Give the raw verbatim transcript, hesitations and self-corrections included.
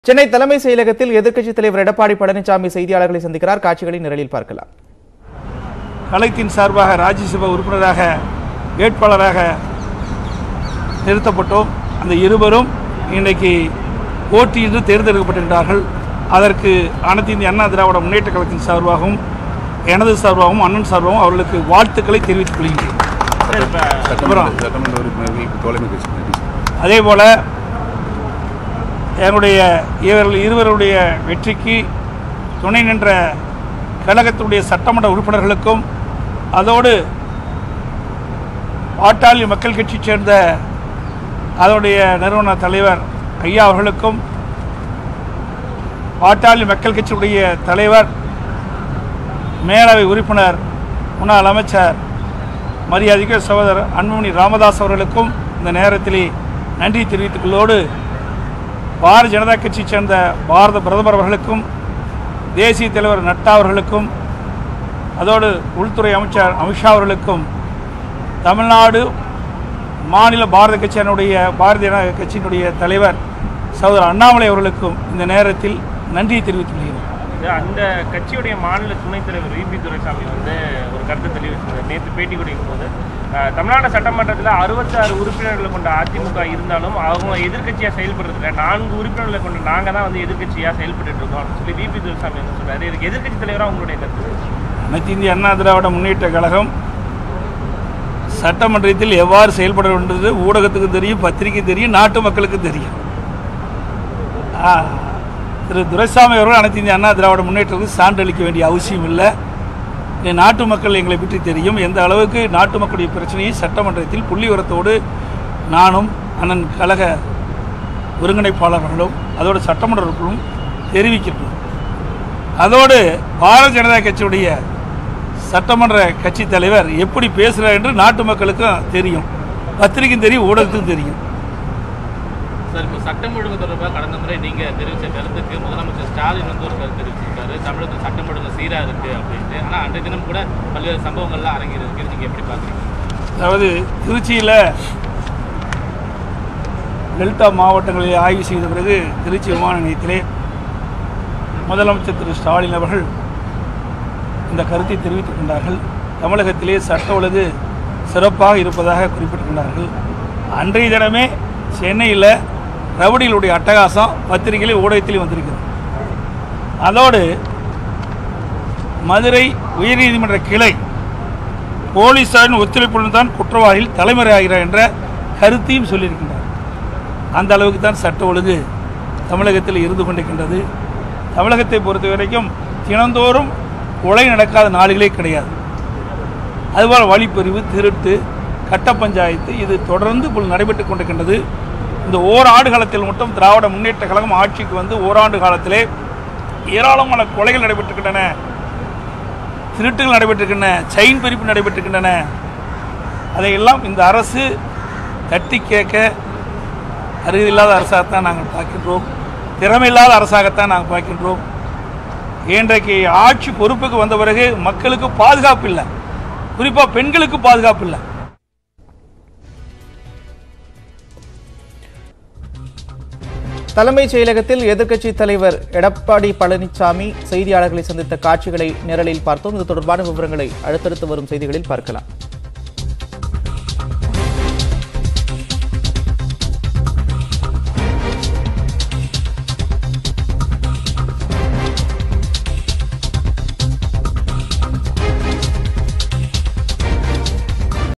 சென்னை தலைமை செயலகத்தில் எதிர்க்கட்சித் தலைவர் எடப்பாடி பழனிசாமி செய்தியாளர்களை சந்திக்கிறார். காட்சிகளை நிரலில் பார்க்கலாம். கலைத்தின் சார்பாக ராஜ்யசபா உறுப்பினராக வேட்பாளராக நிறுத்தப்பட்டோம். அந்த இருவரும் இன்றைக்கு போட்டியின்றி தேர்ந்தெடுக்கப்பட்டிருக்கிறார்கள். அதற்கு அனைத்து இந்திய அண்ணா திராவிட முன்னேற்ற கழகத்தின் சார்பாகவும் எனது சார்பாகவும் அண்ணன் சார்பாகவும் அவர்களுக்கு வாழ்த்துக்களை தெரிவித்துக் கொள்கின்றேன். அதே போல என்னுடைய இவர்கள் இருவருடைய வெற்றிக்கு துணை நின்ற கழகத்தினுடைய சட்டமன்ற உறுப்பினர்களுக்கும் அதோடு பாட்டாளி மக்கள் கட்சி சேர்ந்த அதனுடைய நிறுவன தலைவர் ஐயா அவர்களுக்கும் பாட்டாளி மக்கள் கட்சியுடைய தலைவர் மேலவை உறுப்பினர் முன்னாள் அமைச்சர் மரியாதைக்கு சகோதரர் அன்புமணி ராமதாஸ் அவர்களுக்கும் இந்த நேரத்திலே நன்றி தெரிவித்துக் கொள்வதோடு பாரதிய ஜனதா கட்சியை சேர்ந்த பாரத பிரதமர் அவர்களுக்கும் தேசிய தலைவர் நட்டா அவர்களுக்கும் அதோடு உள்துறை அமைச்சர் அமித்ஷா அவர்களுக்கும் தமிழ்நாடு மாநில பாரத கட்சியினுடைய பாரதிய ஜனதா கட்சியினுடைய தலைவர் சகோதரர் அண்ணாமலை அவர்களுக்கும் இந்த நேரத்தில் நன்றியை தெரிவித்துக் கொள்கிறோம். அந்த கட்சியுடைய மாநில துணைத் தலைவர் வி பி துரைசாமி வந்து ஒரு கருத்து தெரிவித்தார். நேற்று பேட்டி கொடுக்கும் போது தமிழ்நாடு சட்டமன்றத்தில் அறுபத்தி ஆறு உறுப்பினர்களை கொண்ட அதிமுக இருந்தாலும் அவங்க எதிர்கட்சியாக செயல்படுறதுல நான்கு உறுப்பினர்களை கொண்ட நாங்கள் தான் வந்து எதிர்கட்சியாக செயல்பட்டு இருக்கோம் சொல்லி வி பி துரைசாமி வந்து சொல்றாரு. இதுக்கு எதிர்கட்சி தலைவராக உங்களுடைய கருத்து? அனைத்து இந்திய அண்ணா திராவிட முன்னேற்ற கழகம் சட்டமன்றத்தில் எவ்வாறு செயல்பட வேண்டியது ஊடகத்துக்கு தெரியும், பத்திரிகை தெரியும், நாட்டு மக்களுக்கு தெரியும். திரு துரைசாமி அவர்கள் அனைத்து இந்திய அண்ணா திராவிட முன்னேற்றத்துக்கு சான்றளிக்க வேண்டிய அவசியம் இல்லை. நாட்டு மக்கள் எங்களை பற்றி தெரியும். எந்த அளவுக்கு நாட்டு மக்களுடைய பிரச்சனையை சட்டமன்றத்தில் புள்ளி உரத்தோடு நானும் அண்ணன் கழக ஒருங்கிணைப்பாளர்களும் அதோடு சட்டமன்றர்களும் தெரிவிக்கின்றோம். அதோடு பாரதிய ஜனதா கட்சியுடைய சட்டமன்ற கட்சி தலைவர் எப்படி பேசுகிறார் என்று நாட்டு மக்களுக்கும் தெரியும், பத்திரிகையும் தெரியும், ஊடகத்துக்கும் தெரியும். சார், இப்போ சட்டம் ஒழுங்கு தொடர்பாக கடந்த முறை நீங்கள் தெரிவித்த கருத்துக்கு முதலமைச்சர் ஸ்டாலின் வந்து ஒரு கருத்து தெரிவிச்சிருக்காரு. தமிழகத்தில் சட்டம் ஒழுங்கு சீராக இருக்குது அப்படின்ட்டு. ஆனால் அன்றைய தினம் கூட பல்வேறு சம்பவங்கள்லாம் அரங்கியிருக்கு. நீங்கள் எப்படி பார்க்குறீங்க? அதாவது திருச்சியில் டெல்டா மாவட்டங்களில் ஆய்வு செய்த பிறகு திருச்சி விமான நிலையத்திலே முதலமைச்சர் திரு ஸ்டாலின் அவர்கள் இந்த கருத்தை தெரிவித்துக் கொண்டார்கள். தமிழகத்திலே சட்ட ஒழுங்கு சிறப்பாக இருப்பதாக குறிப்பிட்டிருக்கின்றார்கள். அன்றைய தினமே சென்னையில் ரவுடிகளுடைய அட்டகாசம் பத்திரிகையிலே ஊடகத்திலே வந்திருக்கிறது. அதோடு மதுரை உயர்நீதிமன்ற கிளை போலீசாரின் ஒத்துழைப்புடன் தான் குற்றவாளிகள் தலைமறையாகிறார் என்ற கருத்தையும் சொல்லியிருக்கின்றார். அந்த அளவுக்கு தான் சட்ட ஒழுங்கு தமிழகத்தில் இருந்து கொண்டிருக்கின்றது. தமிழகத்தை பொறுத்த வரைக்கும் தினந்தோறும் கொலை நடக்காத நாடுகளே கிடையாது. அதுபோல் வழிப்பறிவு, திருட்டு, கட்ட பஞ்சாயத்து இது தொடர்ந்து இப்போது நடைபெற்று கொண்டிருக்கின்றது. இந்த ஓராண்டு காலத்தில் மட்டும் திராவிட முன்னேற்ற கழகம் ஆட்சிக்கு வந்து ஓராண்டு காலத்திலே ஏராளமான கொலைகள் நடைபெற்றிருக்கின்றன, திருட்டுகள் நடைபெற்றிருக்கின்றன, செயின் பறிப்பு நடைபெற்றிருக்கின்றன. அதையெல்லாம் இந்த அரசு தட்டி கேட்க அருகில்லாத அரசாகத்தான் நாங்கள் பார்க்கின்றோம், திறமையில்லாத அரசாகத்தான் நாங்கள் பார்க்கின்றோம். இன்றைக்கு ஆட்சி பொறுப்புக்கு வந்த பிறகு மக்களுக்கு பாதுகாப்பு இல்லை, குறிப்பாக பெண்களுக்கு பாதுகாப்பு இல்லை. தலைமைச் செயலகத்தில் எதிர்க்கட்சித் தலைவர் எடப்பாடி பழனிசாமி செய்தியாளர்களை சந்தித்த காட்சிகளை நிரலில் பார்த்தோம். இது தொடர்பான விவரங்களை அடுத்தடுத்து வரும் செய்திகளில் பார்க்கலாம்.